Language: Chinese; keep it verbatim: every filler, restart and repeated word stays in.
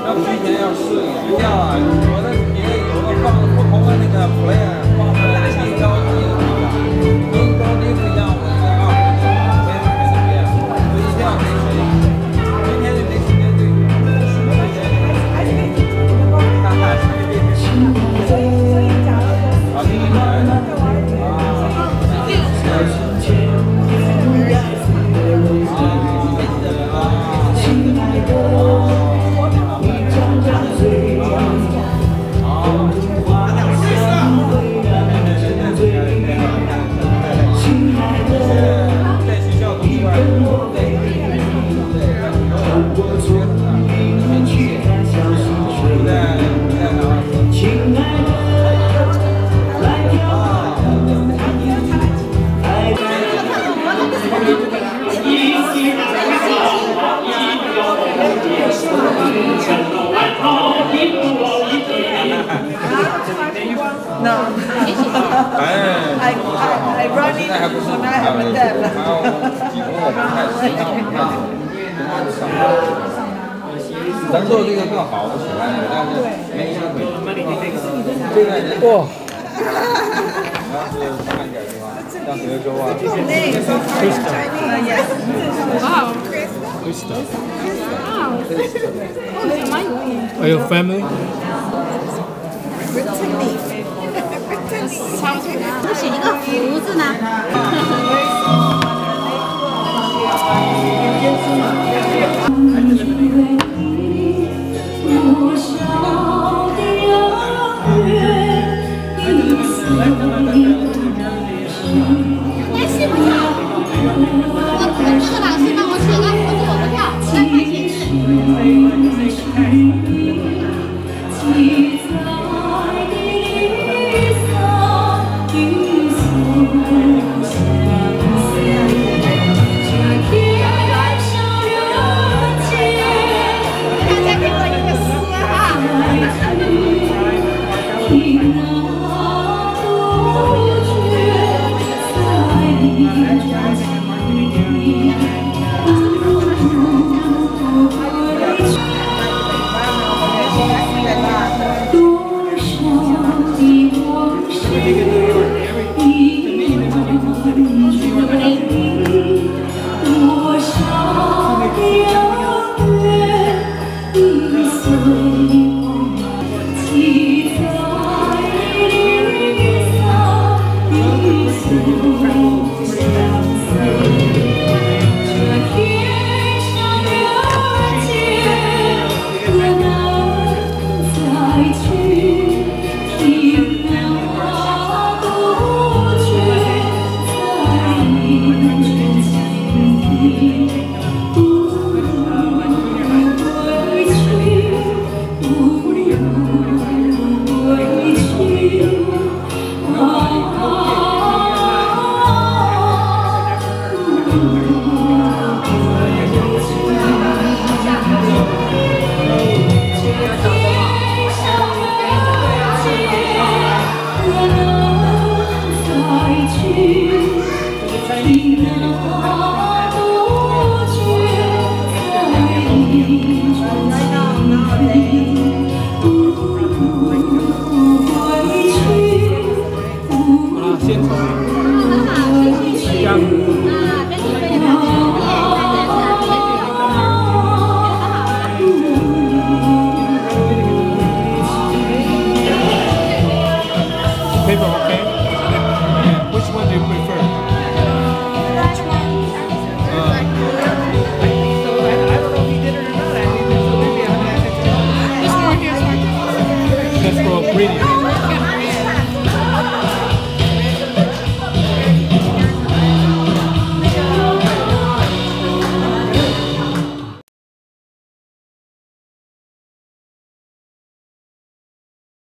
要提前要适应，不要啊！我的别的有个放不同的那个 player 放在那个音高低的地方，音高低不一样，我这个二胡的没没怎么样，我一定要没适应。明天就没时间对。哈哈，好，听你来。啊。 No. I, I, I run in when I have a dab. 咱做这个更好，我喜欢这个，但是没机会。这个哇，然后是慢点是吧？像德州啊。 Krista. Wow. Krista. Wow. Are you family? Brittany. 不写一个福字呢？哎，信不信？我这个老师帮我写了福字，我不跳，我来看写字。 Thank you.